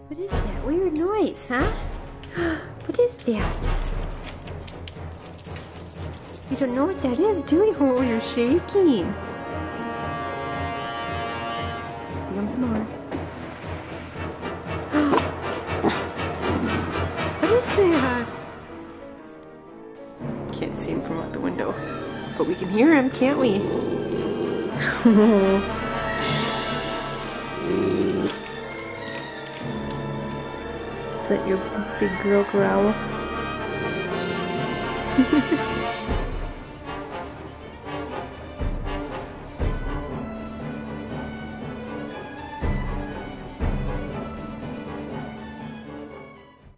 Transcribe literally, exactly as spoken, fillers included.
What is that weird noise, huh? What is that? You don't know what that is, do you? Oh, you're shaking. Here comes more. What is that? Can't see him from out the window, but we can hear him, can't we? Is that your big girl growl?